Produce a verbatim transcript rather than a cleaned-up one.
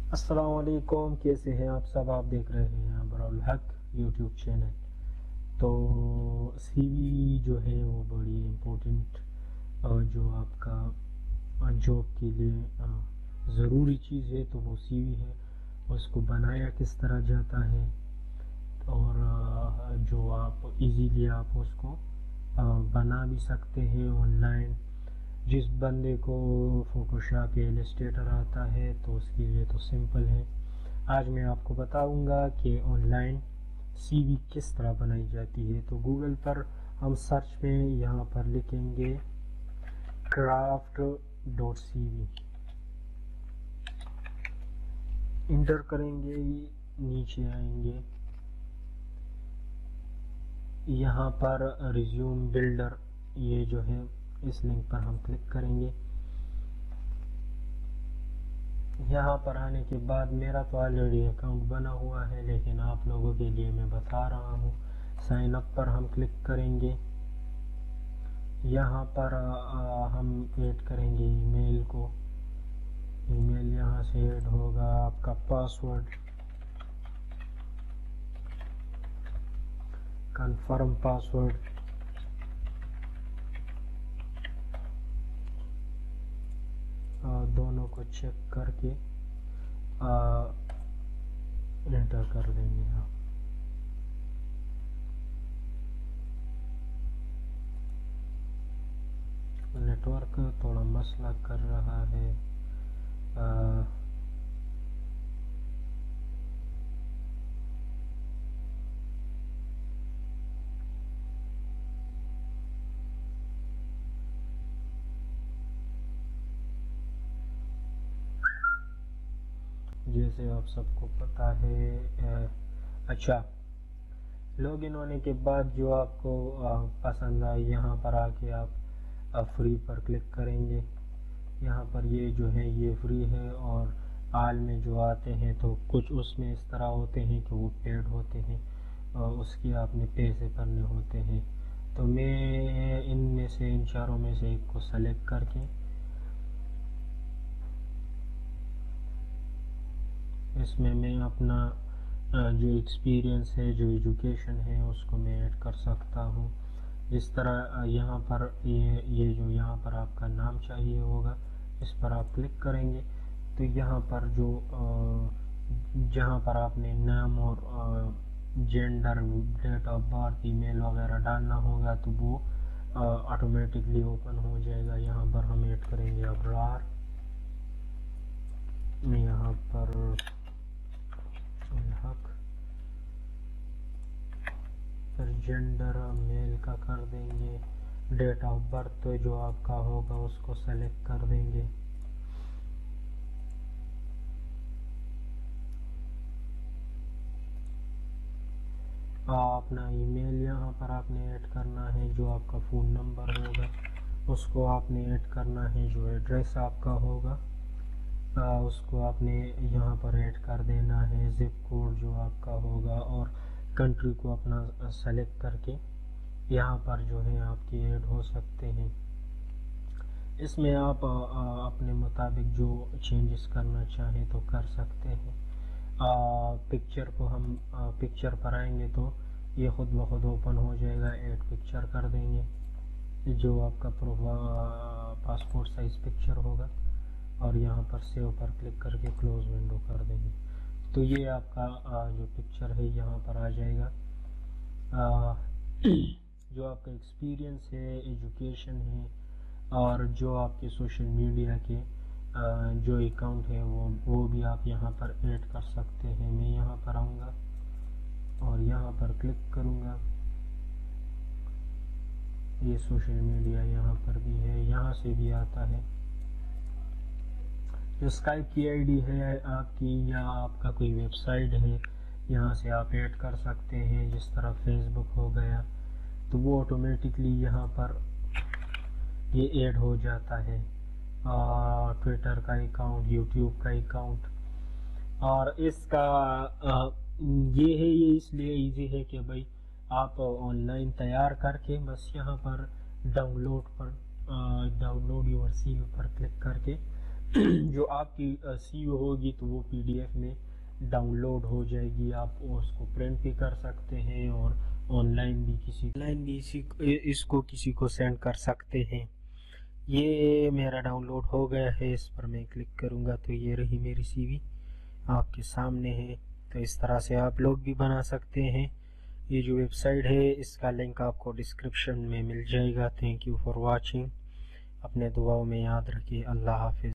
السلام علیکم، کیسے ہیں آپ سب؟ آپ دیکھ رہے ہیں برالحق یوٹیوب چینل۔ تو سی وی جو ہے وہ بڑی امپورٹنٹ جو آپ کا جاب کے لیے ضروری چیز ہے، تو وہ سی وی ہے۔ اس کو بنایا کس طرح جاتا ہے، اور جو آپ ایزیلی آپ اس کو بنا بھی سکتے ہیں آن لائن۔ جس بندے کو فوٹوشاپ یا ایلسٹریٹر آتا ہے تو اس کے لیے تو سمپل ہے۔ آج میں آپ کو بتاؤں گا کہ آن لائن سی وی کس طرح بنائی جاتی ہے۔ تو گوگل پر ہم سرچ میں یہاں پر لکھیں گے craft dot C V, enter کریں گے، نیچے آئیں گے، یہاں پر ریزیوم بلڈر یہ جو ہے اس لنک پر ہم کلک کریں گے۔ یہاں پر آنے کے بعد میرا تو آلریڈی اکاؤنٹ بنا ہوا ہے، لیکن آپ لوگوں کے لیے میں بتا رہا ہوں۔ سائن اپ پر ہم کلک کریں گے، یہاں پر ہم ایڈ کریں گے ای میل کو، ای میل یہاں سے ایڈ ہوگا، آپ کا پاسورڈ، کنفرم پاسورڈ، دونوں کو چیک کر کے انٹر کر دیں گے آپ۔ نیٹ ورک تھوڑا مسئلہ کر رہا ہے، آ جیسے آپ سب کو پتا ہے۔ اچھا، لاگ ان ہونے کے بعد جو آپ کو پسند آئے یہاں پر آ کے آپ فری پر کلک کریں گے۔ یہاں پر یہ جو ہے یہ فری ہے، اور آل میں جو آتے ہیں تو کچھ اس میں اس طرح ہوتے ہیں کہ وہ پیڈ ہوتے ہیں، اور اس کی آپ نے پیسے بھرنے ہوتے ہیں۔ تو میں ان میں سے ان چاروں میں سے ایک کو سلیکٹ کر کے اس میں میں اپنا جو ایکسپیرینس ہے، جو ایجوکیشن ہے، اس کو میں ایڈ کر سکتا ہوں۔ جس طرح یہاں پر یہ یہ جو یہاں پر آپ کا نام چاہیے ہوگا، اس پر آپ کلک کریں گے تو یہاں پر جو جہاں پر آپ نے نام اور gender, date of birth, email وغیرہ ڈالنا ہوگا تو وہ آٹومیٹکلی اوپن ہو جائے گا۔ یہاں پر ہم ایڈ کریں گے ابرار، یہاں پر الحق، پھر جینڈر میل کا کر دیں گے، ڈیٹ آف برتھ جو آپ کا ہوگا اس کو سلیکٹ کر دیں گے۔ اپنا ای میل یہاں پر آپ نے ایڈ کرنا ہے، جو آپ کا فون نمبر ہوگا اس کو آپ نے ایڈ کرنا ہے، جو ایڈریس آپ کا ہوگا اس کو آپ نے یہاں پر ایڈ کر دینا ہے، زپ کوڈ جو آپ کا ہوگا، اور کنٹری کو اپنا سلیکٹ کر کے یہاں پر جو ہے آپ کی ایڈ ہو سکتے ہیں۔ اس میں آپ اپنے مطابق جو چینجز کرنا چاہیں تو کر سکتے ہیں۔ پکچر کو ہم پکچر پر آئیں گے تو یہ خود بخود اوپن ہو جائے گا، ایڈ پکچر کر دیں گے، جو آپ کا پاسپورٹ سائز پکچر ہوگا، اور یہاں پر سیو پر کلک کر کے کلوز ونڈو کر دیں گے تو یہ آپ کا جو پکچر ہے یہاں پر آ جائے گا۔ جو آپ کا ایکسپیرینس ہے، ایجوکیشن ہے، اور جو آپ کے سوشل میڈیا کے جو اکاؤنٹ ہے وہ وہ بھی آپ یہاں پر ایڈ کر سکتے ہیں۔ میں یہاں پر آؤں گا اور یہاں پر کلک کروں گا، یہ سوشل میڈیا یہاں پر بھی ہے، یہاں سے بھی آتا ہے۔ جو اسکائپ کی آئی ڈی ہے آپ کی، یا آپ کا کوئی ویب سائٹ ہے، یہاں سے آپ ایڈ کر سکتے ہیں۔ جس طرح فیس بک ہو گیا تو وہ آٹومیٹکلی یہاں پر یہ ایڈ ہو جاتا ہے، ٹویٹر کا اکاؤنٹ، یوٹیوب کا اکاؤنٹ، اور اس کا یہ ہے، یہ اس لیے ایزی ہے کہ بھائی آپ آن لائن تیار کر کے بس یہاں پر ڈاؤن لوڈ پر download your C V پر کلک کر کے جو آپ کی سی او ہوگی تو وہ پی ڈی ایف میں ڈاؤن لوڈ ہو جائے گی. آپ اس کو پرنٹ بھی کر سکتے ہیں اور آن لائن بھی کسی آن لائن بھی اسی اس کو کسی کو سینڈ کر سکتے ہیں. یہ میرا ڈاؤن لوڈ ہو گیا ہے. اس پر میں کلک کروں گا تو یہ رہی میری سی وی آپ کے سامنے ہے. تو اس طرح سے آپ لوگ بھی بنا سکتے ہیں. یہ جو ویب سائٹ ہے اس کا لنک آپ کو ڈسکرپشن میں مل جائے گا. Thank you for watching. اپنے دعاؤں میں یاد رکھیے. اللہ حافظ.